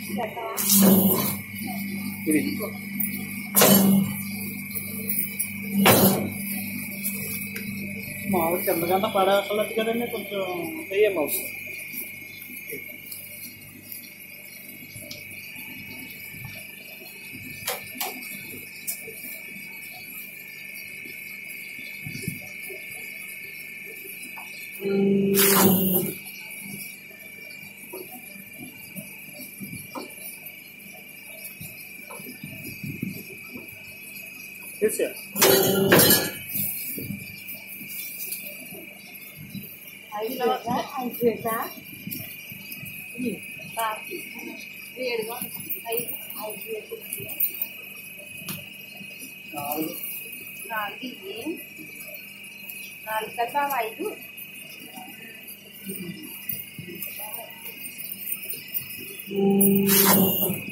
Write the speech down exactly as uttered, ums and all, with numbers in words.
ఇది మామూలు కిందకంతా పడక్కర్లేదు కదండి, కొంచెం చెయ్యం అవసరం. Esse é. Aí joga, aí joga. Ini, tapi. Dia dua, aí, aí joga. నాలుగు నాలుగు ఇది నాలుగు కదా ఐదు Mm-hmm.